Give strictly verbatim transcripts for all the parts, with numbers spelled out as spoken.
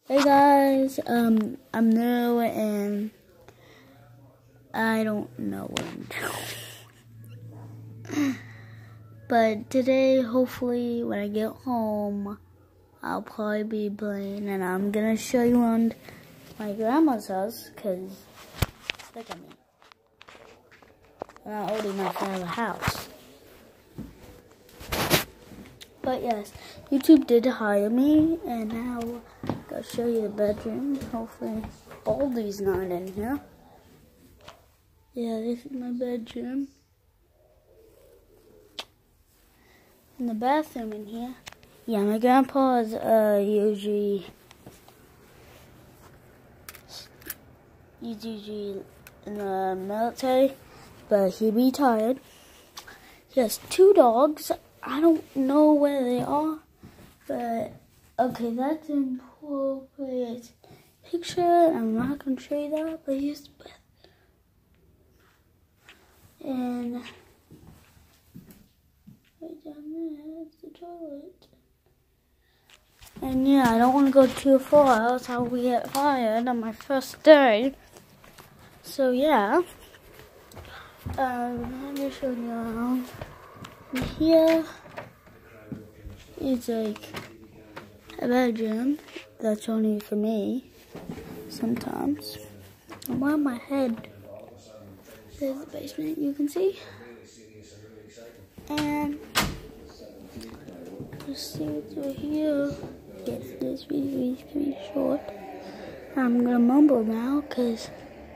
Hey guys, um, I'm new and I don't know what I'm doing. But today, hopefully, when I get home, I'll probably be playing and I'm gonna show you around my grandma's house, cause look at me. I'm not old enough to have a house. But yes, YouTube did hire me, and now I'll show you the bedroom. Hopefully, Baldy's not in here. Yeah, this is my bedroom. And the bathroom in here. Yeah, my grandpa's uh, usually, he's usually in the military, but he retired. He has two dogs. I don't know where they are, but okay, that's an appropriate picture. I'm not going to show you that, but here's the bed. And right down there is the toilet. And yeah, I don't want to go too far, else I'll get fired on my first day. So yeah, um, I'm just showing you around. And here is like a bedroom that's only for me sometimes. And around my head, there's the basement, you can see. And just see what's over here. Yes, this video is pretty short. I'm gonna mumble now because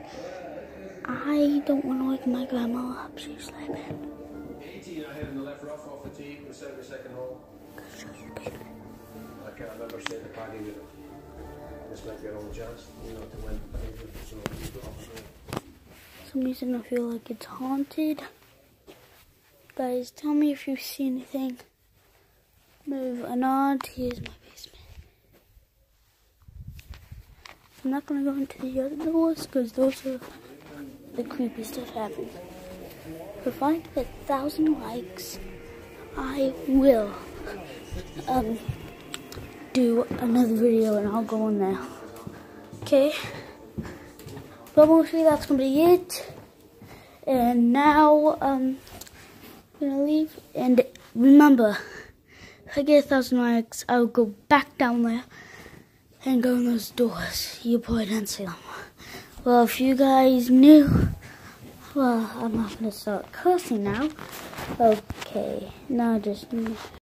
I don't want to wake my grandma up. She's sleeping. eighteen ahead in the left rough off the tee, the second, second hole. Show you the basement. I can't remember saying the party with it. This might be your only chance, you know, to win. So you go off the For some reason I feel like it's haunted. Guys, tell me if you see anything. Move or not. Here's my basement. I'm not gonna go into the other doors because those are the creepy stuff happening. If I get a thousand likes, I will um do another video and I'll go in there. Okay. But mostly that's gonna be it. And now um I'm gonna leave. And remember, if I get a thousand likes, I'll go back down there and go in those doors. You probably didn't see them. Well, if you guys knew, well, I'm not gonna start cursing now. Okay, now just